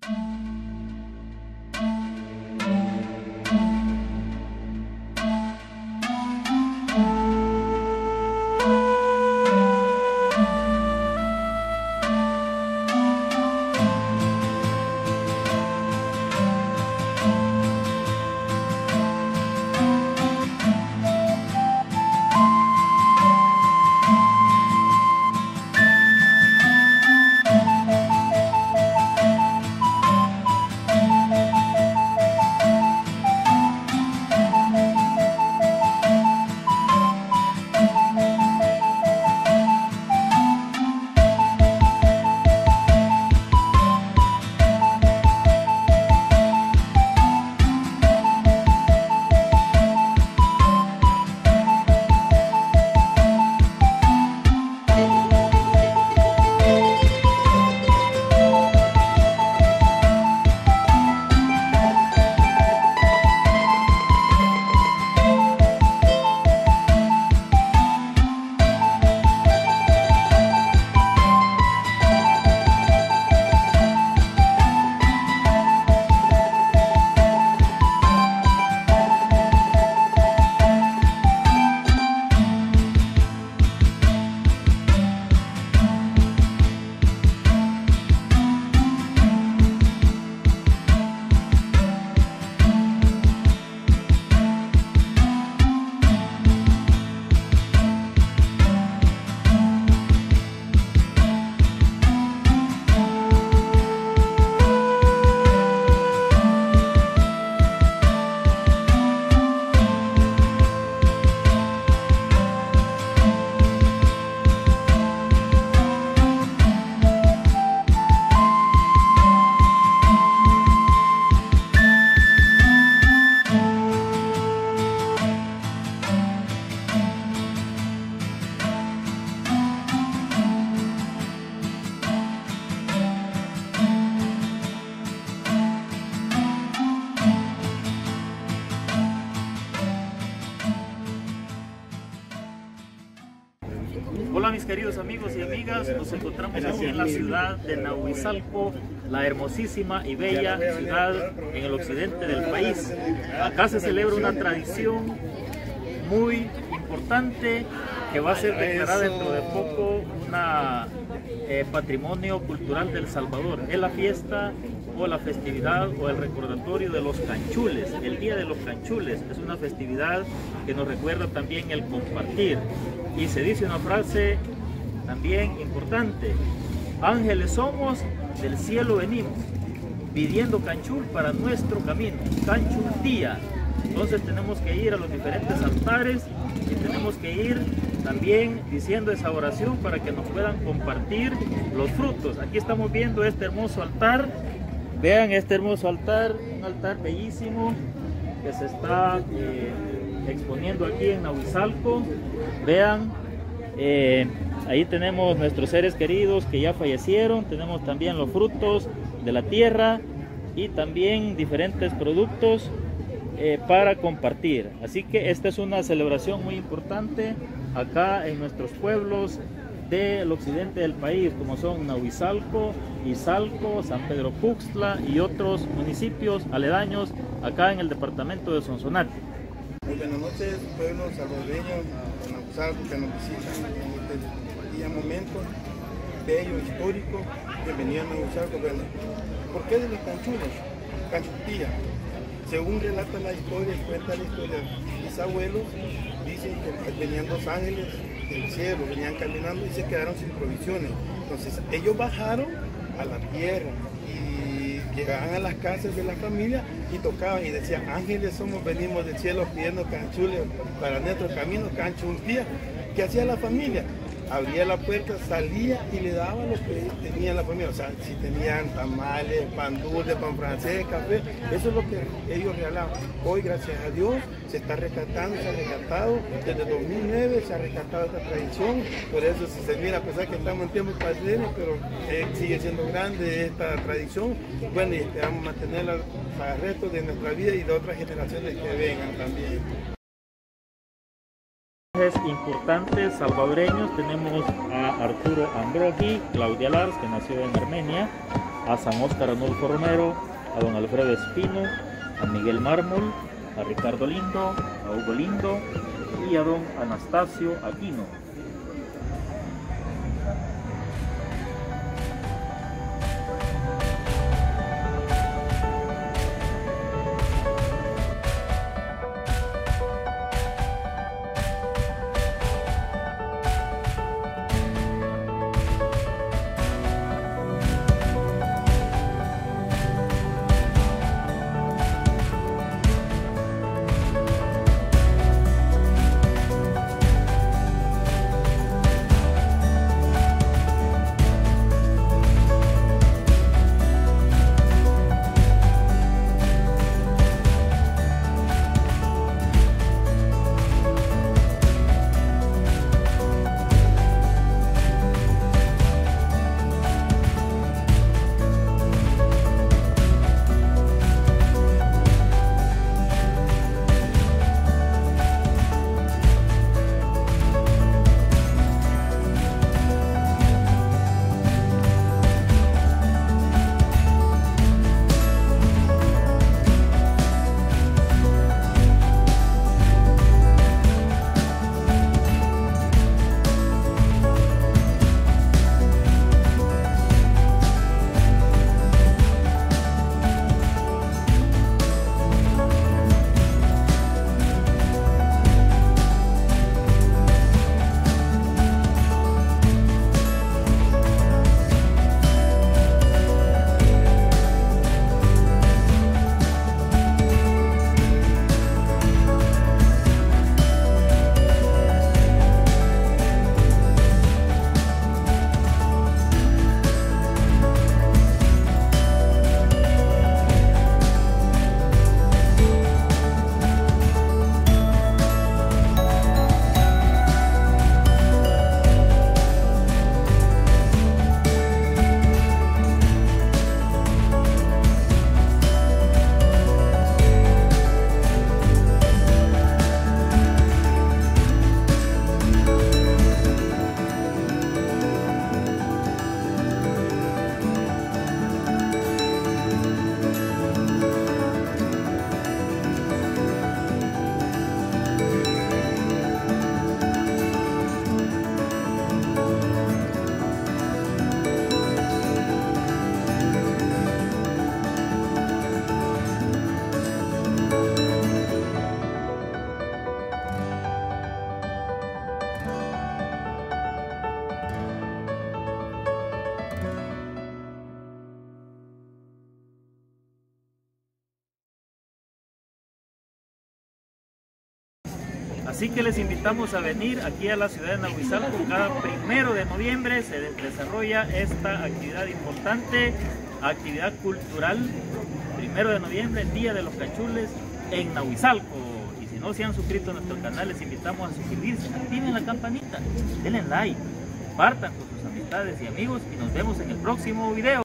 Hola mis queridos amigos y amigas, nos encontramos aquí en la ciudad de Nahuizalco, la hermosísima y bella ciudad en el occidente del país. Acá se celebra una tradición muy importante que va a ser declarada dentro de poco una patrimonio cultural del Salvador. Es la fiesta o la festividad o el recordatorio de los canchules. El Día de los Canchules es una festividad que nos recuerda también el compartir. Y se dice una frase también importante: ángeles somos, del cielo venimos, pidiendo canchul para nuestro camino, canchul día. Entonces tenemos que ir a los diferentes altares y tenemos que ir también diciendo esa oración para que nos puedan compartir los frutos. Aquí estamos viendo este hermoso altar. Vean este hermoso altar, un altar bellísimo que se está exponiendo aquí en Nahuizalco. Vean, ahí tenemos nuestros seres queridos que ya fallecieron. Tenemos también los frutos de la tierra y también diferentes productos para compartir. Así que esta es una celebración muy importante acá en nuestros pueblos del occidente del país, como son Nahuizalco, Izalco, San Pedro Puxtla y otros municipios aledaños acá en el departamento de Sonsonate. Muy buenas noches, pueblos salvadoreños, Nahuizalco, que nos visitan en este día momento bello, histórico. Bienvenido a Nahuizalco. Bueno, ¿por qué de los canchules? Canchutía. Según relata la historia y cuenta la historia de mis abuelos, dicen que venían dos ángeles del cielo, venían caminando y se quedaron sin provisiones. Entonces ellos bajaron a la tierra y llegaban a las casas de la familia y tocaban y decían: ángeles somos, venimos del cielo pidiendo canchules para nuestro camino, canchultía. ¿Qué hacía la familia? Abría la puerta, salía y le daba lo que tenía la familia. O sea, si tenían tamales, pan dulce, pan francés, café, eso es lo que ellos regalaban. Hoy, gracias a Dios, se está rescatando, se ha rescatado. Desde 2009 se ha rescatado esta tradición. Por eso se mira, a pesar que estamos en tiempos pandémicos, pero sigue siendo grande esta tradición. Bueno, y esperamos mantenerla para el resto de nuestra vida y de otras generaciones que vengan también. Importantes salvadoreños, tenemos a Arturo Ambrogi, Claudia Lars, que nació en Armenia, a San Óscar Arnulfo Romero, a don Alfredo Espino, a Miguel Mármol, a Ricardo Lindo, a Hugo Lindo y a don Anastasio Aquino. Así que les invitamos a venir aquí a la ciudad de Nahuizalco. Cada 1 de noviembre se desarrolla esta actividad importante, actividad cultural. 1 de noviembre, Día de los Cachules en Nahuizalco. Y si no se han suscrito a nuestro canal, les invitamos a suscribirse, activen la campanita, denle like, compartan con sus amistades y amigos y nos vemos en el próximo video.